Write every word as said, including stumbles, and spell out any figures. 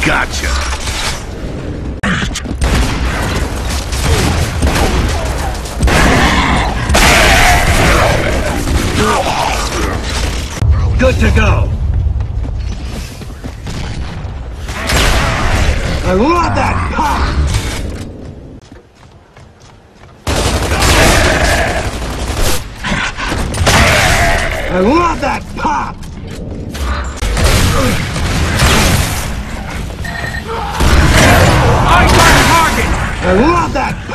Gotcha. Good to go. I love that pop! I love that pop! I got a target! I love that